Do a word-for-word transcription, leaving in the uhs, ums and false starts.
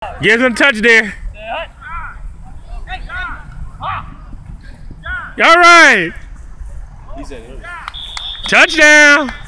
Gives him a touch there. All right. Touchdown.